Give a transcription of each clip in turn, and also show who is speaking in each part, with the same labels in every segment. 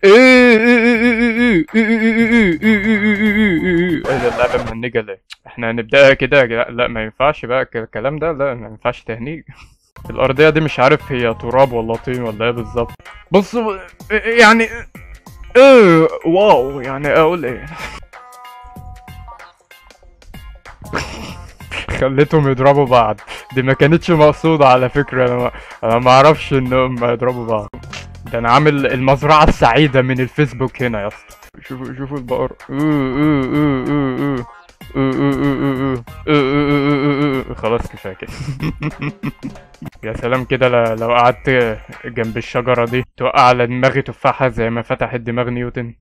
Speaker 1: ايه ده اللعبة مهنجة ليه؟ احنا هنبدأها كده يا جدع؟ لا ما ينفعش بقى الكلام ده، لا ما ينفعش تهنيج. الأرضية دي مش عارف هي تراب ولا طين ولا ايه بالظبط. بص يعني ايه واو، يعني اقول ايه. خليتهم يضربوا بعض، دي ما كانتش مقصودة على فكرة. انا ما اعرفش انهم يضربوا بعض. ده انا عامل المزرعة السعيدة من الفيسبوك هنا يا اسطى. شوفوا البقر. خلاص كفاية كده. يا سلام كده، لو قعدت جنب الشجرة دي توقع على دماغي تفاحة زي ما فتحت دماغ نيوتن.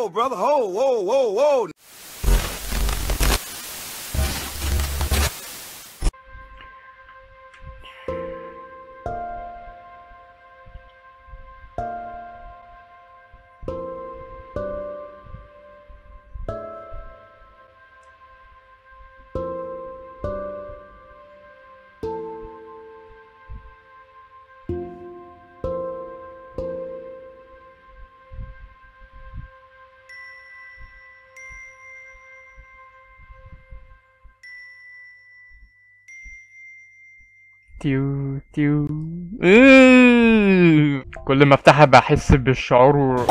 Speaker 1: تيو تيو. كل ما افتحها بحس بالشعور.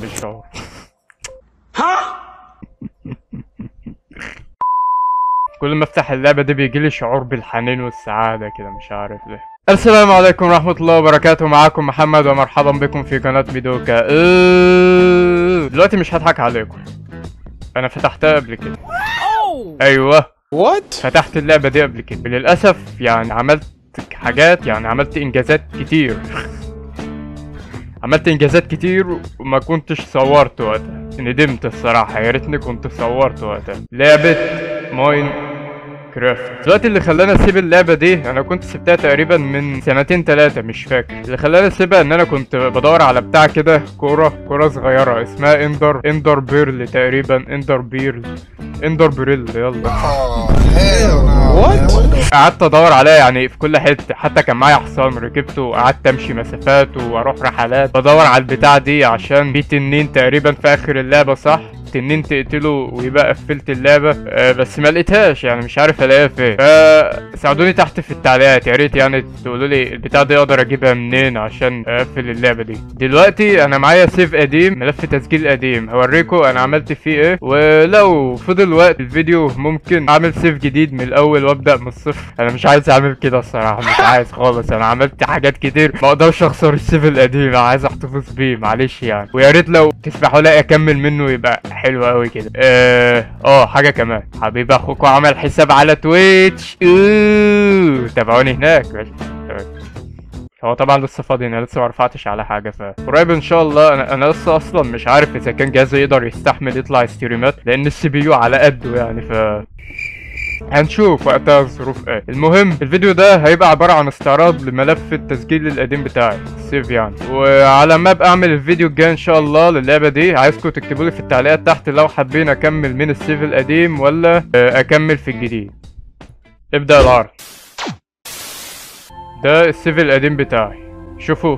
Speaker 1: كل ما افتح اللعبة دي بيجيلي شعور بالحنين والسعادة كده، مش عارف ليه. السلام عليكم ورحمة الله وبركاته، معاكم محمد ومرحبا بكم في قناة ميدوكا. دلوقتي مش هضحك عليكم، انا فتحتها قبل كده. ايوه فتحت اللعبة دي قبل كده، للأسف يعني عملت حاجات، يعني عملت انجازات كتير. عملت انجازات كتير وما كنتش صورت وقتها، ندمت الصراحة، يا ريتني كنت صورت وقتها. لعبة ماين كرافت. دلوقتي اللي خلاني اسيب اللعبة دي، انا كنت سبتها تقريبا من 2-3 مش فاكر. اللي خلاني اسيبها ان انا كنت بدور على بتاع كده، كورة صغيرة اسمها اندر بيرل تقريبا، اندر بيرل يلا. قعدت ادور عليها يعني في كل حته، حتى كان معايا حصان ركبته وقعدت امشي مسافات واروح رحلات بدور على البتاع دي، عشان في تنين تقريبا في اخر اللعبه، صح؟ تنين تقتله ويبقى قفلت اللعبه. بس ما لقيتهاش، يعني مش عارف الاقيها فين. فساعدوني تحت في التعليقات، يا ريت يعني تقولوا لي البتاع دي اقدر اجيبها منين عشان اقفل اللعبه دي. دلوقتي انا معايا سيف قديم، ملف تسجيل قديم، هوريكم انا عملت فيه ايه، ولو فضل وقت الفيديو ممكن اعمل سيف جديد من الاول وابدا من الصفر. انا مش عايز اعمل كده الصراحه، مش عايز خالص. انا عملت حاجات كتير، ما اقدرش اخسر السيف القديم، انا عايز احتفظ بيه معلش يعني. ويا ريت لو تسمحوا لي اكمل منه يبقى حلو قوي كده. حاجه كمان، حبيبي اخوكم عمل حساب على تويتش، تابعوني هناك. هو طبعا لسه فاضي، انا لسه ما رفعتش على حاجه، فقريب ان شاء الله. انا لسه اصلا مش عارف اذا كان جهازي يقدر يستحمل يطلع ستريمات، لان السي بي يو على قده يعني، هنشوف وقتها الظروف ايه. المهم الفيديو ده هيبقى عبارة عن استعراض لملف التسجيل القديم بتاعي، السيف يعني. وعلى ما ابقى اعمل الفيديو الجاي ان شاء الله للعبة دي، عايزكم تكتبوا لي في التعليقات تحت لو حابين اكمل من السيف القديم ولا اكمل في الجديد. ابدأ العرض. ده السيف القديم بتاعي، شوفوا.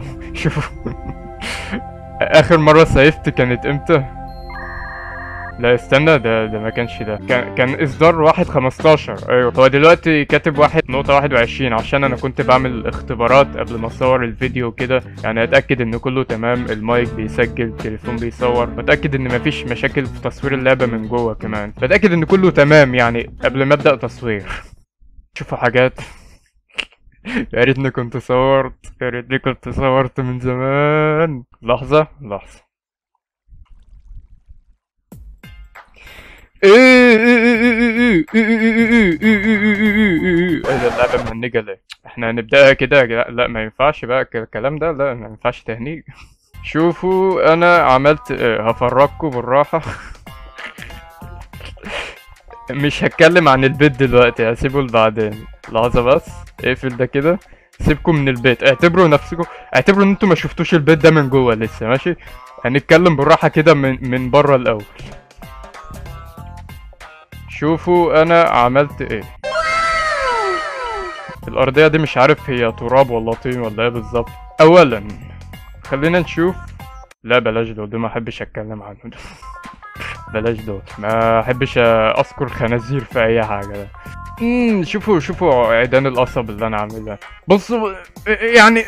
Speaker 1: اخر مرة سيفت كانت امتى؟ لا استنى، ده ما كانش ده، كان اصدار 1.15. ايوه هو دلوقتي كاتب 1.21 عشان انا كنت بعمل اختبارات قبل ما اصور الفيديو وكده، يعني اتاكد ان كله تمام، المايك بيسجل، التليفون بيصور، بتاكد ان مفيش مشاكل في تصوير اللعبه من جوه، كمان بتاكد ان كله تمام يعني قبل ما ابدا تصوير. شوفوا حاجات. يا ريتني كنت صورت من زمان. لحظه. ايه ده اللعبة مهنجة ليه؟ احنا هنبدأها كده يا جدع؟ لا ما ينفعش بقى الكلام ده، لا ما ينفعش تهنيج. شوفوا انا عملت ايه، هفرجكم بالراحة. مش هتكلم عن البيت دلوقتي، هسيبه لبعدين. لحظة بس، اقفل ده كده، سيبكم من البيت، اعتبروا ان انتوا ما شفتوش البيت ده من جوه لسه، ماشي؟ هنتكلم بالراحة كده من بره الاول. شوفوا انا عملت ايه. الارضية دي مش عارف هي تراب ولا طين ولا ايه بالظبط. اولا خلينا نشوف لا بلاش دول ما احبش اتكلم عنهم. بلاش دول، ما احبش اذكر خنازير في اي حاجه. شوفوا عيدان القصب اللي انا عاملها. بصوا يعني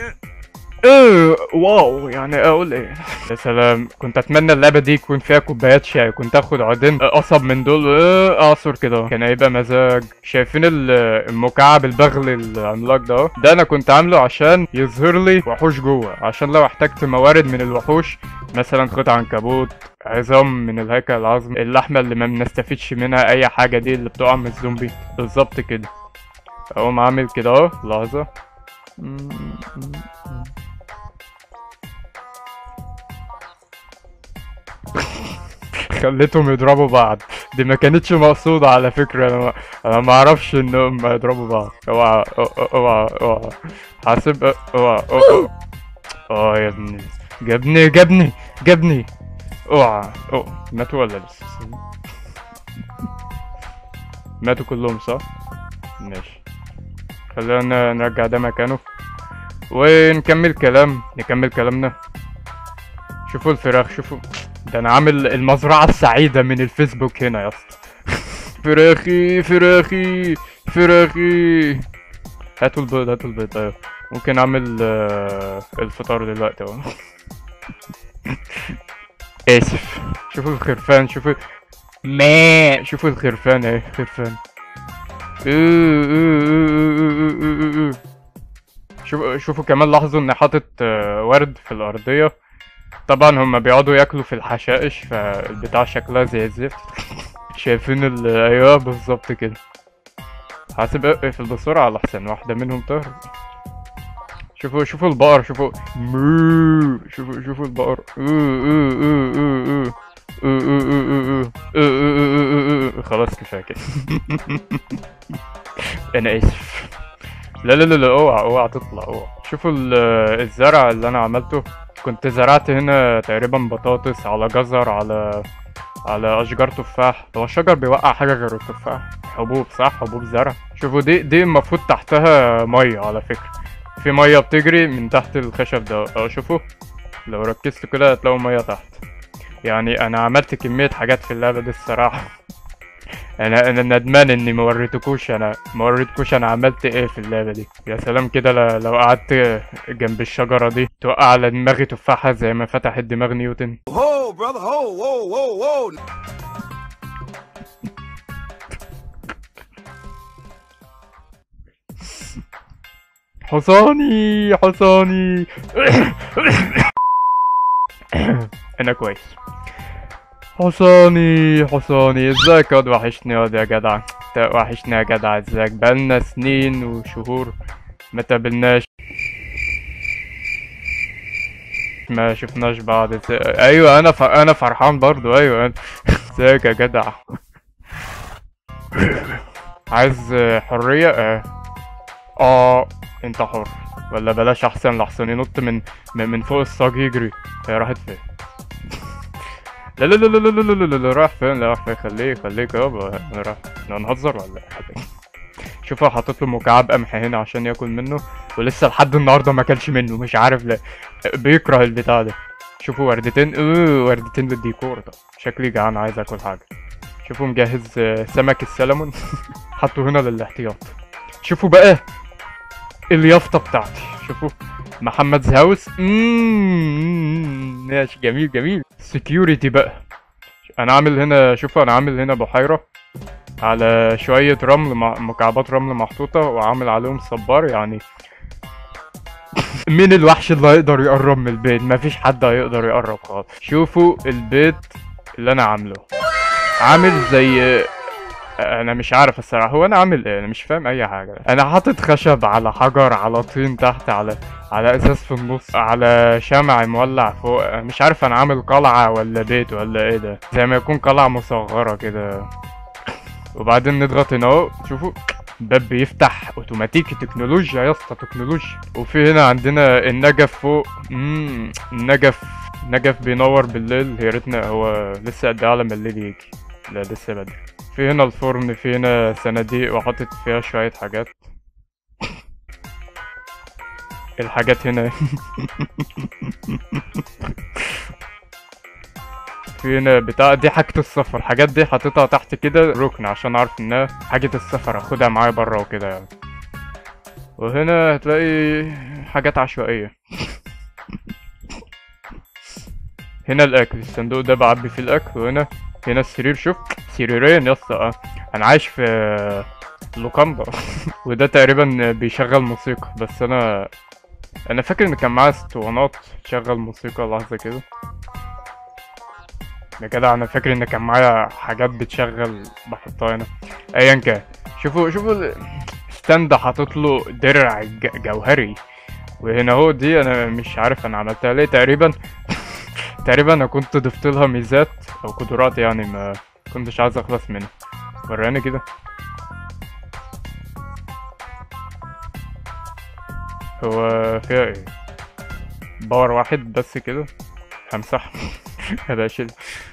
Speaker 1: واو، يعني اقول ايه. يا سلام، كنت اتمنى اللعبه دي يكون فيها كوبايات شاي، كنت اخد عودين قصب من دول اعصر كده، كان هيبقى مزاج. شايفين المكعب البغل العملاق ده انا كنت عامله عشان يظهر لي وحوش جوه، عشان لو احتجت موارد من الوحوش، مثلا قطع عنكبوت، عظام من الهيكل العظمي، اللحمه اللي ما بنستفيدش منها اي حاجه، دي اللي بتقع من الزومبي بالظبط كده. اقوم عامل كده اهو، لحظه. خليتهم يضربوا بعض، دي ما كانتش مقصودة على فكرة. انا ما اعرفش انهم يضربوا بعض. اوعى اوعى حاسب، اوعى يا ابني، جابني. اوعى ماتوا ولا لسه؟ ماتوا كلهم صح؟ ماشي، خلينا نرجع ده مكانه ونكمل كلامنا. شوفوا الفراخ، شوفوا ده انا عامل المزرعة السعيدة من الفيسبوك هنا يا اسطى. فراخي. هاتوا البيض. ايوه ممكن اعمل الفطار دلوقتي اهو. اسف. شوفوا الخرفان، شوفوا الخرفان اهي، خرفان. شوفوا كمان، لاحظوا اني حاطط ورد في الارضية. طبعا هما بيقعدوا ياكلوا في الحشائش، فالبتاع شكلها زي الزفت. شايفين ايوه بالظبط كده. حاسب اقفل بسرعة لحسن واحدة منهم تهرب. شوفوا البقر، شوفوا البقر. خلاص كفاية كده. انا اسف. لا اوعى تطلع، اوعى. شوفوا الزرع اللي انا عملته. كنت زرعت هنا تقريبا بطاطس على جزر على اشجار تفاح. هو الشجر بيوقع حاجه غير التفاح؟ حبوب صح، حبوب زرع. شوفوا دي المفروض تحتها ميه على فكره، في ميه بتجري من تحت الخشب ده. شوفوا لو ركزتوا كده هتلاقوا ميه تحت. يعني انا عملت كميه حاجات في اللعبه دي الصراحه. انا ندمان اني ما وريتكوش انا عملت ايه في اللعبه دي. يا سلام كده، لو قعدت جنب الشجره دي توقع على دماغي تفاحه زي ما فتحت دماغ نيوتن. حصاني. انا كويس. حصاني ازيك ياض؟ وحشني ياض يا جدع. وحشني يا جدع، ازيك؟ بقالنا سنين وشهور ما تقابلناش، ما شفناش بعض. ايوه انا فرحان برضو. ايوه ازيك يا جدع؟ عايز حرية؟ انت حر، ولا بلاش احسن لحسن ينط من فوق الصاج يجري. هي راحت فين؟ لا راح فين؟ خليك يابا. انا راح نهزر ولا ايه؟ شوفوا حاطط له مكعب قمح هنا عشان ياكل منه، ولسه لحد النهارده ما اكلش منه، مش عارف ليه، بيكره البتاع ده. شوفوا وردتين، وردتين بالديكور. ده شكلي جعان عايز اكل حاجه. شوفوا مجهز سمك السلمون. حطه هنا للاحتياط. شوفوا بقى اليافطه بتاعتي، شوفوا محمد هاوس. ماشي، جميل. سكيورتي بقى. انا عامل هنا، شوفوا انا عامل هنا بحيره على شويه رمل، مكعبات رمل محطوطه، وعامل عليهم صبار. يعني مين الوحش اللي هيقدر يقرب من البيت؟ مفيش حد هيقدر يقرب خالص. شوفوا البيت اللي انا عامل زي، انا مش عارف الصراحه هو انا عامل ايه، انا مش فاهم اي حاجه. انا حاطط خشب على حجر على طين تحت، على ازاز في النص، على شمع مولع فوق. مش عارف انا عامل قلعه ولا بيت ولا ايه ده، زي ما يكون قلعه مصغره كده. وبعدين نضغط هنا اهو، شوفوا الباب بيفتح اوتوماتيكي. تكنولوجيا يا اسطى، تكنولوجيا. وفي هنا عندنا النجف فوق. نجف بينور بالليل. يا ريتنا هو لسه قد ايه على ما الليل يجي؟ لا لسه بدري. في هنا الفرن، في هنا صناديق وحاطط فيها شوية حاجات. الحاجات هنا. في هنا بتاع دي حاجة السفر، الحاجات دي حاططها تحت كده ركن عشان اعرف انها حاجة السفر اخدها معايا برا وكده يعني. وهنا هتلاقي حاجات عشوائية. هنا الاكل، الصندوق ده بعبي فيه الاكل. وهنا السرير، شوف سريرين يا اسطى. انا عايش في لوكاندا. وده تقريبا بيشغل موسيقى، بس انا فاكر ان كان معايا اسطوانات تشغل موسيقى. لحظة كده يا جدع، انا فاكر ان كان معايا حاجات بتشغل بحطها هنا. ايا كان، شوفوا الستاند حاطط له درع جوهري. وهنا هو دي انا مش عارف انا عملتها ليه. تقريبا انا كنت ضفت لها ميزات او قدرات يعني ما كنتش عايز اخلص منها. وراني كده. هو فيها ايه؟ باور واحد بس كده. همسح. هذا شيء.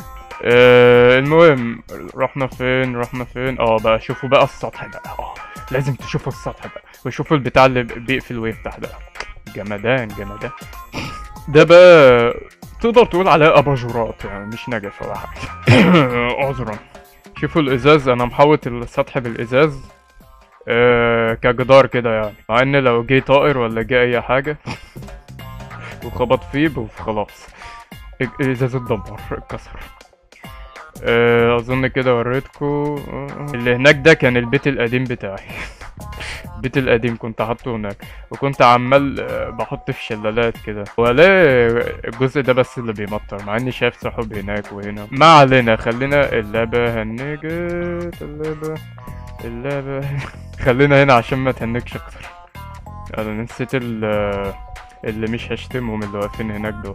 Speaker 1: المهم رحنا فين؟ بقى شوفوا بقى السطح بقى. لازم تشوفوا السطح بقى، وشوفوا البتاع اللي بيقفل ويفتح ده. جمدان. ده بقى تقدر تقول عليه اباجورات يعني، مش نجف ولا حاجه. عذرا. شوفوا الازاز، انا محوط السطح بالازاز كجدار كده يعني، مع ان لو جه طائر ولا جه اي حاجه وخبط فيه خلاص الازاز اتدمر اتكسر. اظن كده وريتكو. اللي هناك ده كان البيت القديم بتاعي. البيت القديم كنت حاطه هناك، وكنت عمال بحط في شلالات كده، ولا الجزء ده بس اللي بيمطر، مع اني شايف سحب هناك وهنا. ما علينا، خلينا اللعبة هنجت. اللعبة خلينا هنا عشان ما تهنكش اكتر. انا نسيت اللي مش هشتمهم اللي واقفين هناك دول.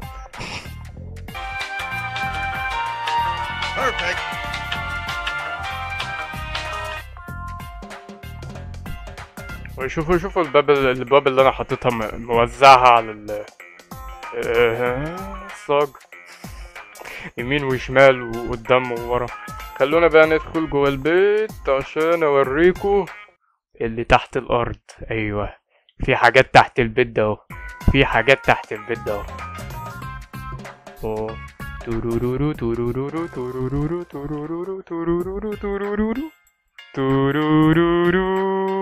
Speaker 1: وشوفوا الباب اللي انا حاططها موزعها على الصاج، يمين وشمال وقدام وورا. خلونا بقى ندخل جوه البيت عشان اوريكم اللي تحت الارض. ايوه، في حاجات تحت البيت ده اهو. تورورورو تورورورو تورورورو تورورورو تورورورو تورورورو.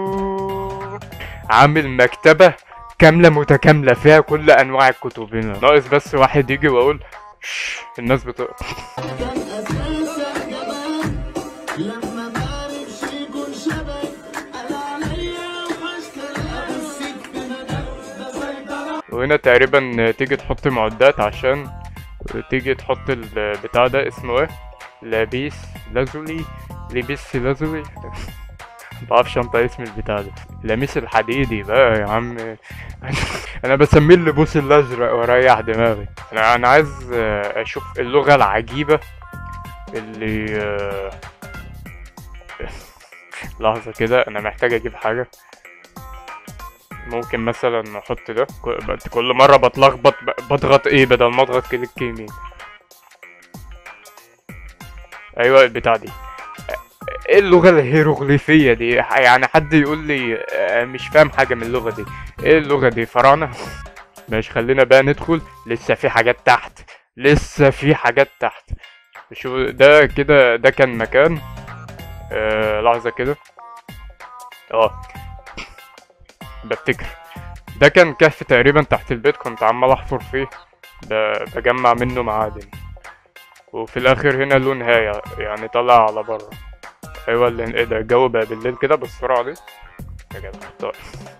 Speaker 1: عامل مكتبة كاملة متكاملة فيها كل انواع الكتب. هنا ناقص بس واحد يجي واقول الناس بتقرا. وهنا تقريبا تيجي تحط معدات عشان تيجي تحط البتاع ده اسمه ايه؟ لابيس لازولي. مبعرفش انطق اسم البتاع ده. لميس الحديدي بقى يا عم. انا بسميه اللبوس الازرق واريح دماغي. انا عايز اشوف اللغة العجيبة اللي لحظة كده، انا محتاج اجيب حاجة. ممكن مثلا احط ده. كل مرة بتلخبط بضغط ايه بدل ما اضغط كليك يمين. ايوه البتاع دي. ايه اللغة الهيروغليفية دي؟ يعني حد يقول لي مش فاهم حاجة من اللغة دي. ايه اللغة دي؟ فراعنة؟ ماشي، خلينا بقى ندخل. لسه في حاجات تحت. شو ده كده؟ ده كان مكان. لحظة كده. بفتكر ده كان كهف تقريبا تحت البيت، كنت عمال احفر فيه بجمع منه معادن. وفي الاخر هنا له نهاية يعني طلع على بره. ايوه ايه ده؟ الجو بقى بالليل كده بالسرعة دي يا جدع. طيب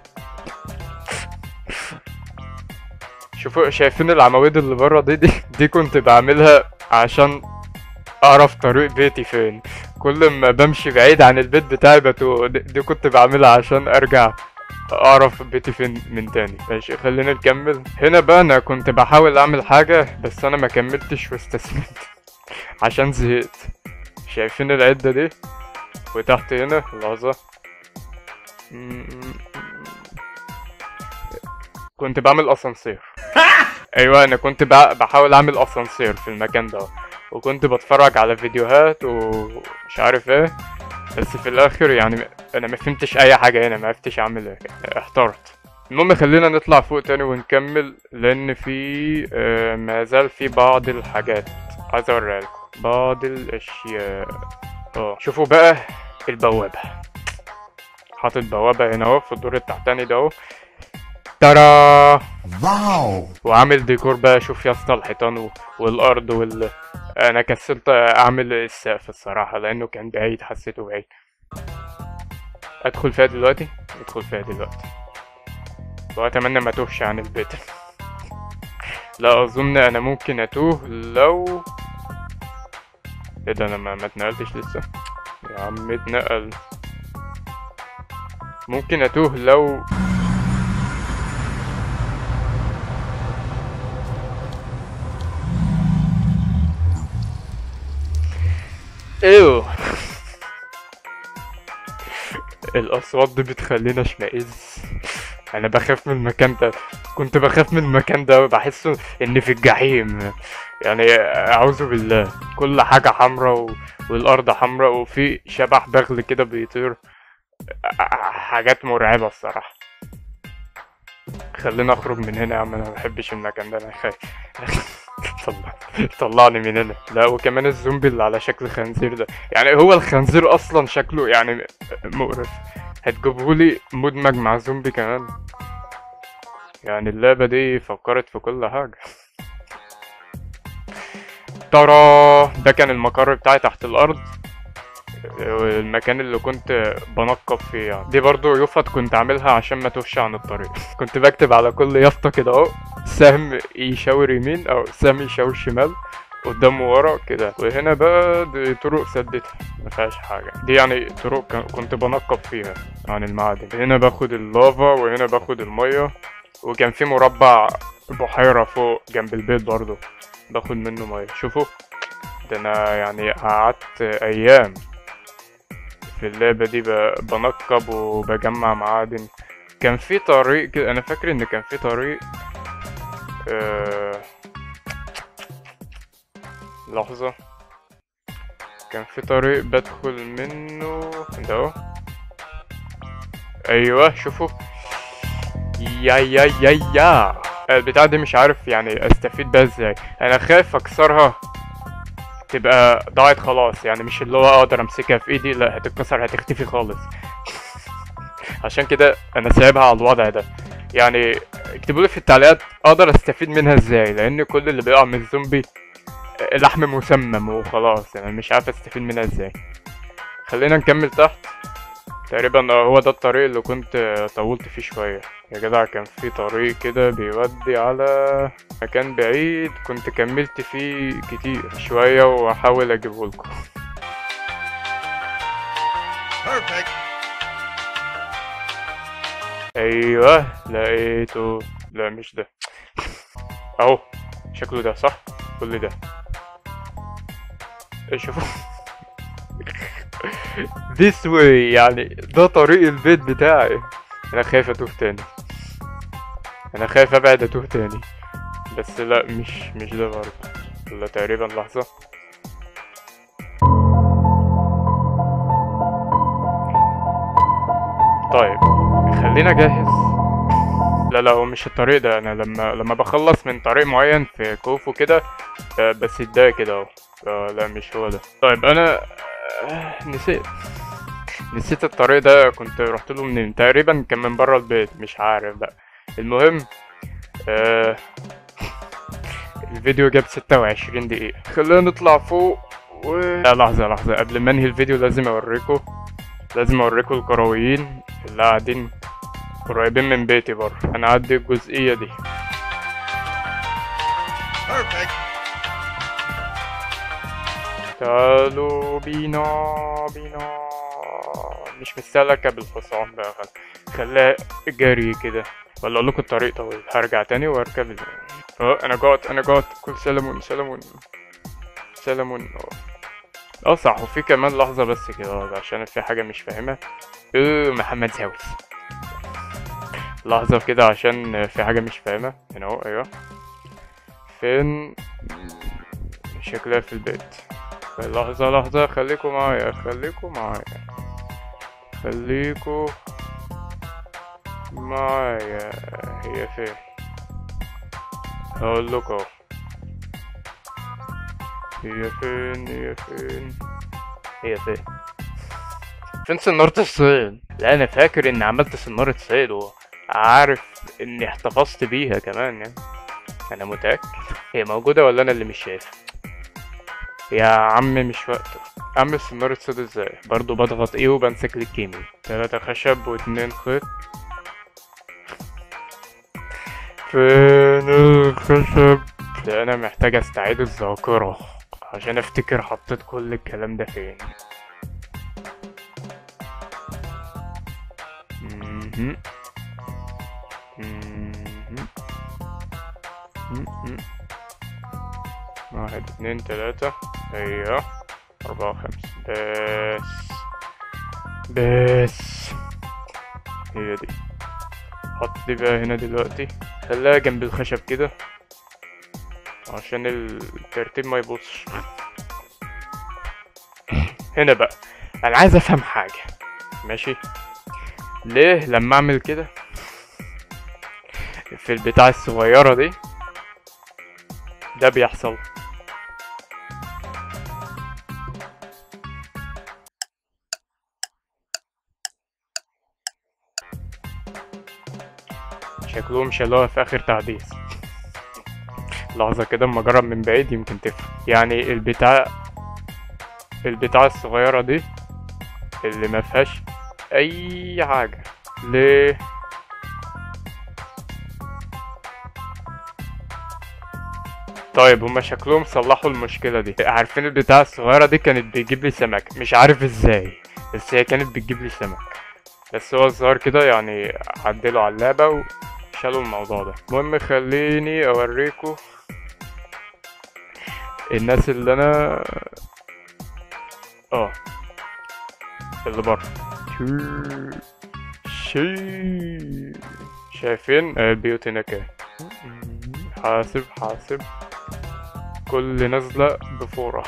Speaker 1: شوفوا، شايفين العواميد اللي بره دي كنت بعملها عشان اعرف طريق بيتي فين. كل ما بمشي بعيد عن البيت بتاعي دي كنت بعملها عشان ارجع اعرف بيتي فين من تاني. ماشي، خلينا نكمل. هنا بقى انا كنت بحاول اعمل حاجة بس انا ما كملتش واستسلمت عشان زهقت. شايفين العدة دي؟ وتحت هنا لحظة كنت بعمل اسانسير. ايوه، انا كنت بحاول اعمل اسانسير في المكان ده، وكنت بتفرج على فيديوهات ومش عارف ايه، بس في الاخر يعني انا ما فهمتش اي حاجه هنا، ما عرفتش اعمل ايه، احترت. المهم خلينا نطلع فوق تاني ونكمل، لان في ما زال في بعض الحاجات عايز اوريها لكم. بعض الاشياء. شوفوا بقى البوابة، حاطط بوابة هنا اهو في الدور التحتاني ده اهو. ترى
Speaker 2: واو.
Speaker 1: وعامل ديكور بقى. شوف يا اسطى الحيطان والارض انا كسلت اعمل السقف الصراحة لانه كان بعيد، حسيته بعيد. ادخل فيها دلوقتي، ادخل فيها دلوقتي واتمنى ما توهش عن البيت. لا اظن انا ممكن اتوه لو ايه ده، انا ما اتنقلتش لسه يا عم. اتنقل. ممكن اتوه لو ايوه. الاصوات دي بتخليني اشمئز. انا بخاف من المكان ده، كنت بخاف من المكان ده، بحسه اني في الجحيم يعني. اعوذ بالله. كل حاجة حمرا والارض حمرا وفي شبح بغل كده بيطير. حاجات مرعبة الصراحة. خلينا اخرج من هنا يا عم، انا مبحبش المكان ده، انا خايف. طلعني من هنا. لا وكمان الزومبي اللي على شكل خنزير ده، يعني هو الخنزير اصلا شكله يعني مقرف، هتجيبهولي مدمج مع زومبي كمان؟ يعني اللعبة دي فكرت في كل حاجة. ترى ده كان المقر بتاعي تحت الارض، المكان اللي كنت بنقب فيه يعني. دي برضو يفط كنت عاملها عشان ما توهش عن الطريق. كنت بكتب على كل يافطة كده اهو، سهم يشاور يمين او سهم يشاور شمال، قدام وورا كده. وهنا بقى دي طرق سدتها ما فيهاش حاجة، دي يعني طرق كنت بنقب فيها عن المعادن. هنا باخد اللافا وهنا باخد المية، وكان في مربع بحيرة فوق جنب البيت برضو باخد منه مية. شوفوا ده انا يعني قعدت ايام في اللعبة دي بنقب وبجمع معادن. كان في طريق كده، انا فاكر ان كان في طريق لحظة، كان في طريق بدخل منه ده اهو. ايوه شوفوا. يا البتاع دي مش عارف يعني استفيد بيها ازاي. انا خايف اكسرها تبقى ضاعت خلاص، يعني مش اللي هو اقدر امسكها في ايدي، لا هتتكسر هتختفي خالص. عشان كده انا سايبها على الوضع ده. يعني اكتبوا لي في التعليقات اقدر استفيد منها ازاي، لان كل اللي بيقع من الزومبي لحم مسمم وخلاص، يعني مش عارف استفيد منها ازاي. خلينا نكمل تحت. تقريبا هو ده الطريق اللي كنت طولت فيه شوية يا جدع. كان في طريق كده بيودي على مكان بعيد، كنت كملت فيه كتير شوية واحاول اجيبهولكوا. ايوه لقيته. لا مش ده اهو، شكله ده صح. كل ده شوفوا. this way، يعني ده طريق البيت بتاعي. انا خايف اتوه تاني، انا خايف ابعد اتوه تاني. بس لا مش ده برضه. لا تقريبا لحظة. طيب خلينا جاهز. لا هو مش الطريق ده. انا لما بخلص من طريق معين في كوفو كده بس ده كده اهو. لا مش هو ده. طيب انا نسيت الطريق ده كنت رحت له منين. تقريبا كان من بره البيت، مش عارف بقى. المهم الفيديو جاب 26 دقيقة. خلينا نطلع فوق لا لحظة قبل ما انهي الفيديو لازم اوريكم الكرويين اللي قاعدين قريبين من بيتي بره. انا عدي الجزئية دي. تعالوا بينا. مش مستهلكة بالحصان بقى، خليها جري كده. ولا اقول لكم الطريق طويل، هرجع تاني واركب. انا جوت كل سلمون. صح. وفي كمان لحظة بس كده عشان في حاجة مش فاهمها. محمد زاوس. لحظة كده عشان في حاجة مش فاهمها هنا اهو. ايوه فين؟ شكلها في البيت. لحظة خليكوا معايا هي فين؟ هقول لكم هي فين هي فين هي فين فين سنارة الصيد؟ لا انا فاكر اني عملت سنارة صيد وعارف اني احتفظت بيها كمان يعني. انا متأكد هي موجودة ولا انا اللي مش شايفها؟ يا عم مش وقته. اعمل سنارة صيد ازاي؟ برضو بضغط ايه وبنسى كليك يمين. 3 خشب و2 خيط. فين الخشب؟ ده انا محتاج استعيد الذاكرة عشان افتكر حطيت كل الكلام ده فين. مهم. مهم. مهم. 1 2 3 ايوه 4 5 بس هي دي. حط دي بقى هنا دلوقتي. خليها جنب الخشب كده عشان الترتيب ما يبصش. هنا بقى انا عايز افهم حاجة. ماشي ليه لما اعمل كده في البتاع الصغيرة دي ده بيحصل؟ شكلهم شالوها في اخر تحديث. لحظة كده اما اجرب من بعيد يمكن تفهم. يعني البتاع الصغيرة دي اللي ما فيهاش اي حاجة ليه؟ طيب هما شكلهم صلحوا المشكلة دي. عارفين البتاع الصغيرة دي كانت بتجيب لي سمك مش عارف ازاي، بس هي كانت بتجيب لي سمك. بس هو الظاهر كده يعني عدلوا على اللعبة وشالوا الموضوع ده. المهم خليني اوريكم الناس اللي انا اللي بره. شايفين البيوت هناك اهي. حاسب كل نزلة بفورة.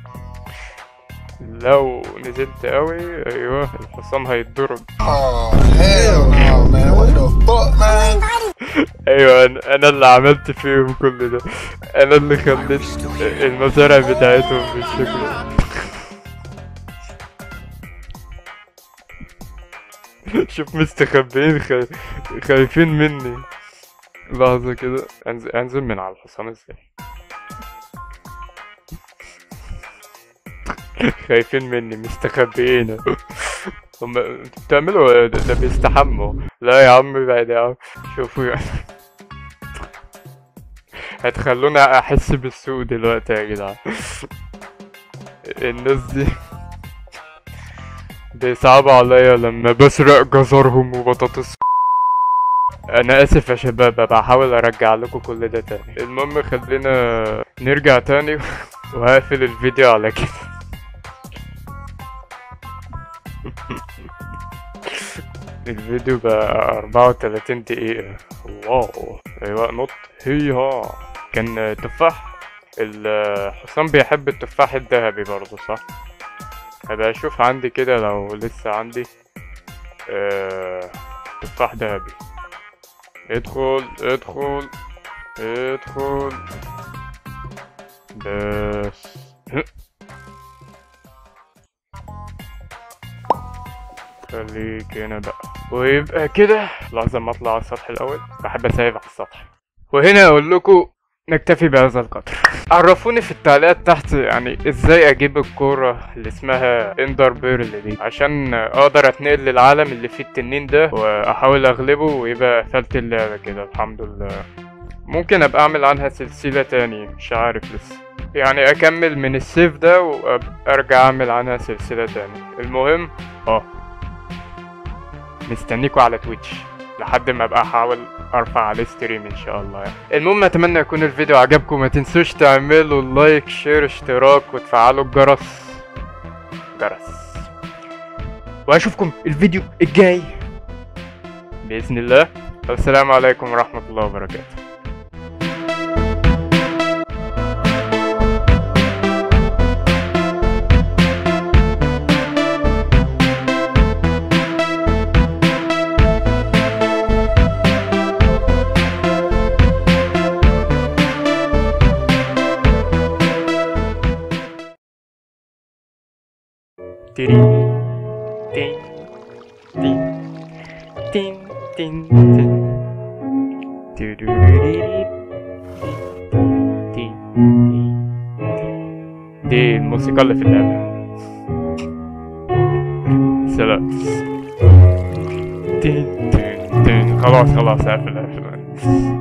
Speaker 1: لو نزلت قوي ايوه الحصان هيتضرب.
Speaker 2: hell no, man. What the fuck, man?
Speaker 1: ايوه انا اللي عملت فيهم كل ده. انا اللي خليت المزارع بتاعتهم بالشكل ده. شوف مستخبيين خايفين مني. لحظة كده انزل من على الحصان ازاي. خايفين مني مستخبيين. هم بتعملوا ده بيستحموا. لا يا عم بعد يا عم. شوفوا يعني. هتخلوني احس بالسوق دلوقتي يا جدعان. الناس دي بيصعبوا عليا لما بسرق جزرهم وبطاطس. انا اسف يا شباب بحاول ارجع لكم كل ده تاني. المهم خلينا نرجع تاني وهقفل الفيديو على كده. الفيديو بقى 34 دقيقة. واو ايوه نط هيها. كان تفاح. الحصان بيحب التفاح الذهبي برضه صح؟ هبقى اشوف عندي كده لو لسه عندي تفاح ذهبي. ادخل بس. خليك هنا بقى ويبقى كده. لحظة ما اطلع على السطح الاول بحب اسيب على السطح. وهنا اقول لكم نكتفي بهذا القدر. عرفوني في التعليقات تحت يعني ازاي اجيب الكورة اللي اسمها اندر بيرل دي عشان اقدر اتنقل للعالم اللي فيه التنين ده واحاول اغلبه ويبقى قفلت اللعبة كده الحمد لله. ممكن ابقى اعمل عنها سلسلة تاني مش عارف لسه. يعني اكمل من السيف ده وارجع اعمل عنها سلسلة تاني. المهم مستنيكوا على تويتش لحد ما ابقى احاول ارفع عليه ستريم ان شاء الله يعني. المهم اتمنى يكون الفيديو عجبكم. ما تنسوش تعملوا لايك شير اشتراك وتفعلوا الجرس واشوفكم الفيديو الجاي باذن الله. السلام عليكم ورحمة الله وبركاته. تين تين تين تين تين دي الموسيقى اللي في اللعبة. سلام. خلاص اقفل.